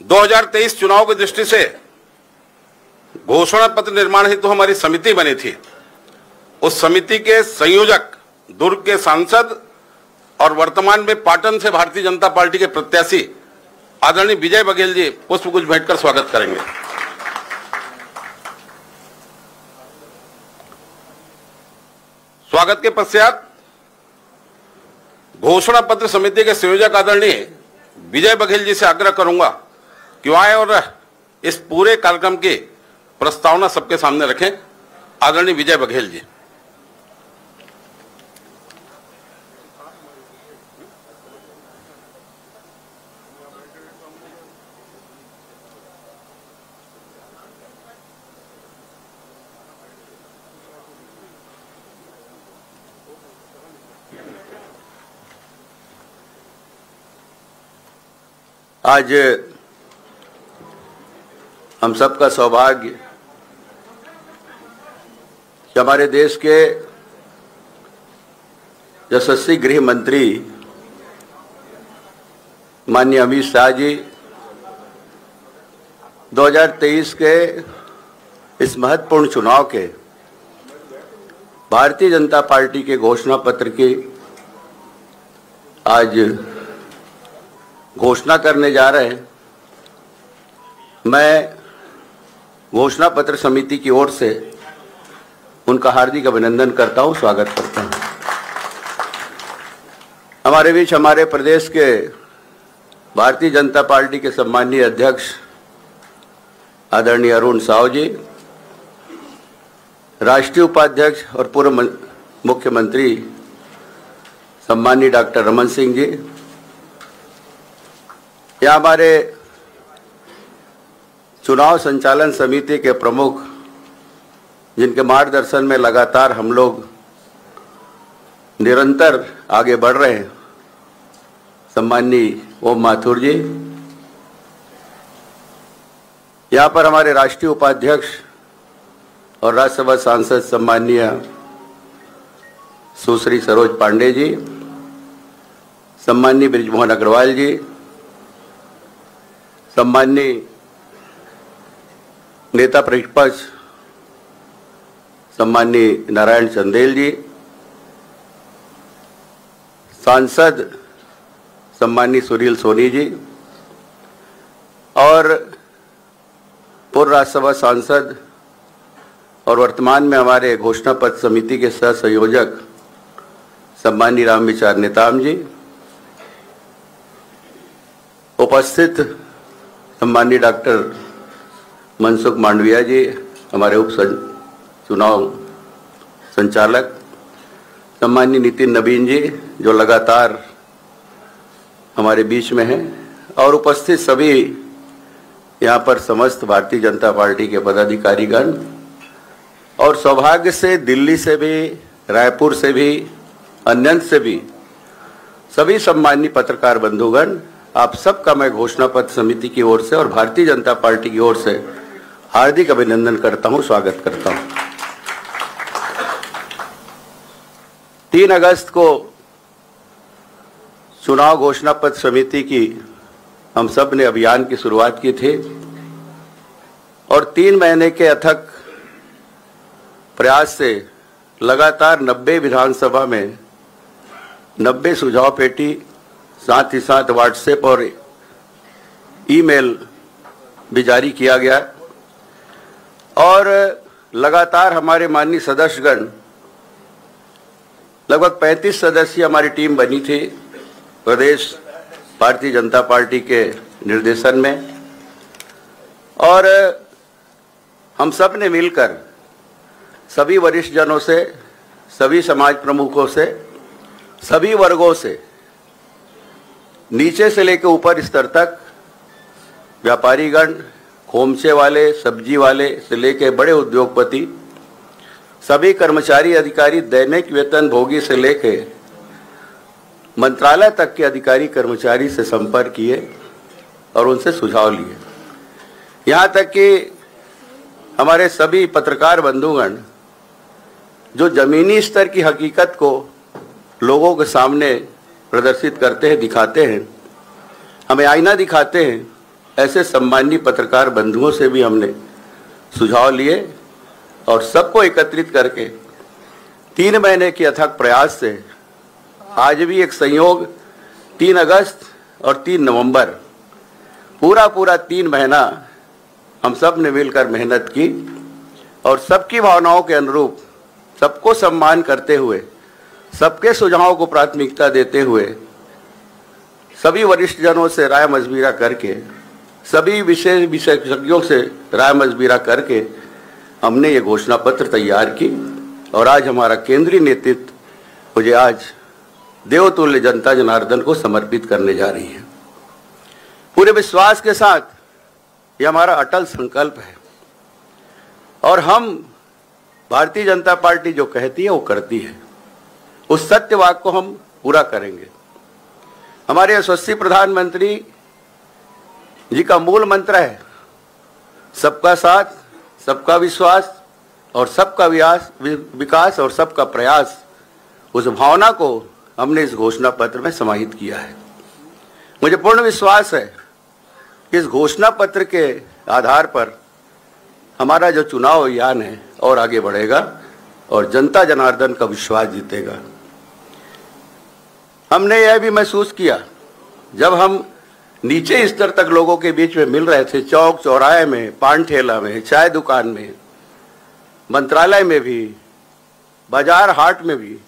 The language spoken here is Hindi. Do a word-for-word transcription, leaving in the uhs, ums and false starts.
दो हज़ार तेईस चुनाव की दृष्टि से घोषणा पत्र निर्माण हेतु तो हमारी समिति बनी थी। उस समिति के संयोजक दुर्ग के सांसद और वर्तमान में पाटन से भारतीय जनता पार्टी के प्रत्याशी आदरणीय विजय बघेल जी पुष्पगुच्छ भेंटकर स्वागत करेंगे। स्वागत के पश्चात घोषणा पत्र समिति के संयोजक आदरणीय विजय बघेल जी से आग्रह करूंगा कि आए और इस पूरे कार्यक्रम की प्रस्तावना सबके सामने रखें। आदरणीय विजय बघेल जी। आज हम सबका सौभाग्य कि हमारे देश के यशस्वी गृह मंत्री माननीय अमित शाह जी दो हज़ार तेईस के इस महत्वपूर्ण चुनाव के भारतीय जनता पार्टी के घोषणा पत्र की आज घोषणा करने जा रहे हैं। मैं घोषणा पत्र समिति की ओर से उनका हार्दिक अभिनंदन करता हूं, स्वागत करता हूं। हमारे बीच हमारे प्रदेश के भारतीय जनता पार्टी के सम्माननीय अध्यक्ष आदरणीय अरुण साव जी, राष्ट्रीय उपाध्यक्ष और पूर्व मुख्यमंत्री सम्माननीय डॉक्टर रमन सिंह जी, यहाँ हमारे चुनाव संचालन समिति के प्रमुख जिनके मार्गदर्शन में लगातार हम लोग निरंतर आगे बढ़ रहे हैं, सम्माननीय ओम माथुर जी, यहाँ पर हमारे राष्ट्रीय उपाध्यक्ष और राज्यसभा सांसद सम्माननीय सुश्री सरोज पांडे जी, सम्माननीय बृजमोहन अग्रवाल जी, सम्माननीय नेता प्रतिपक्ष सम्माननीय नारायण चंदेल जी, सांसद सम्माननीय सुनील सोनी जी और पूर्व राज्यसभा सांसद और वर्तमान में हमारे घोषणा पत्र समिति के सह संयोजक सम्माननीय रामविचार नेताम जी, उपस्थित सम्माननीय डॉक्टर मनसुख मांडविया जी, हमारे उप चुनाव संचालक, सम्माननीय नितिन नवीन जी जो लगातार हमारे बीच में हैं, और उपस्थित सभी यहाँ पर समस्त भारतीय जनता पार्टी के पदाधिकारीगण, और सौभाग्य से दिल्ली से भी, रायपुर से भी, अन्यंत से भी सभी सम्माननीय पत्रकार बंधुगण, आप सबका मैं घोषणा पत्र समिति की ओर से और भारतीय जनता पार्टी की ओर से हार्दिक अभिनंदन करता हूं, स्वागत करता हूं। तीन अगस्त को चुनाव घोषणा पत्र समिति की हम सब ने अभियान की शुरुआत की थी और तीन महीने के अथक प्रयास से लगातार नब्बे विधानसभा में नब्बे सुझाव पेटी, साथ ही साथ व्हाट्सएप और ईमेल भी जारी किया गया और लगातार हमारे माननीय सदस्यगण, लगभग पैंतीस सदस्यीय हमारी टीम बनी थी प्रदेश भारतीय जनता पार्टी के निर्देशन में, और हम सब ने मिलकर सभी वरिष्ठ जनों से, सभी समाज प्रमुखों से, सभी वर्गों से, नीचे से लेकर ऊपर स्तर तक, व्यापारीगण, खोमचे वाले, सब्जी वाले से लेकर बड़े उद्योगपति, सभी कर्मचारी अधिकारी, दैनिक वेतन भोगी से लेकर मंत्रालय तक के अधिकारी कर्मचारी से संपर्क किए और उनसे सुझाव लिए। यहाँ तक कि हमारे सभी पत्रकार बंधुगण जो जमीनी स्तर की हकीकत को लोगों के सामने प्रदर्शित करते हैं, दिखाते हैं, हमें आईना दिखाते हैं ऐसे सम्मानीय पत्रकार बंधुओं से भी हमने सुझाव लिए और सबको एकत्रित करके तीन महीने के अथक प्रयास से आज भी एक संयोग तीन अगस्त और तीन नवंबर पूरा पूरा तीन महीना हम सब ने मिलकर मेहनत की और सबकी भावनाओं के अनुरूप सबको सम्मान करते हुए सबके सुझावों को प्राथमिकता देते हुए सभी वरिष्ठ जनों से राय मशविरा करके सभी विषय विशेषज्ञों से राय मशविरा करके हमने ये घोषणा पत्र तैयार की और आज हमारा केंद्रीय नेतृत्व मुझे आज देवतुल्य जनता जनार्दन को समर्पित करने जा रही है। पूरे विश्वास के साथ ये हमारा अटल संकल्प है और हम भारतीय जनता पार्टी जो कहती है वो करती है, उस सत्य वाक को हम पूरा करेंगे। हमारे यशस्वी प्रधानमंत्री जी का मूल मंत्र है सबका साथ, सबका विश्वास और सबका विकास विकास और सबका प्रयास। उस भावना को हमने इस घोषणा पत्र में समाहित किया है। मुझे पूर्ण विश्वास है कि इस घोषणा पत्र के आधार पर हमारा जो चुनाव अभियान है और आगे बढ़ेगा और जनता जनार्दन का विश्वास जीतेगा। हमने यह भी महसूस किया जब हम नीचे स्तर तक लोगों के बीच में मिल रहे थे, चौक चौराहे में, पान ठेला में, चाय दुकान में, मंत्रालय में भी, बाजार हाट में भी,